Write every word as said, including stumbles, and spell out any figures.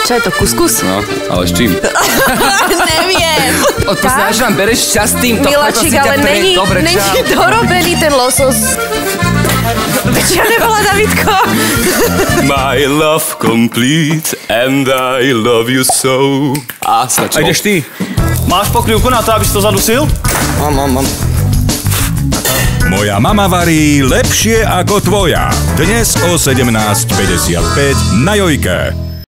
Čo je to, kuskus? No, ale s čím? Neviem. Odpoznáš vám, bereš čas týmto. Miláčik, ale není, dobre, není dorobený ten losos. Čo nebola, Davidko? My love complete and I love you so. A stačilo. A ideš ty. Máš pokrývku na to, aby si to zadusil? Mám, mám, mám. Moja mama varí lepšie ako tvoja. Dnes o sedemnásť päťdesiatpäť na Jojke.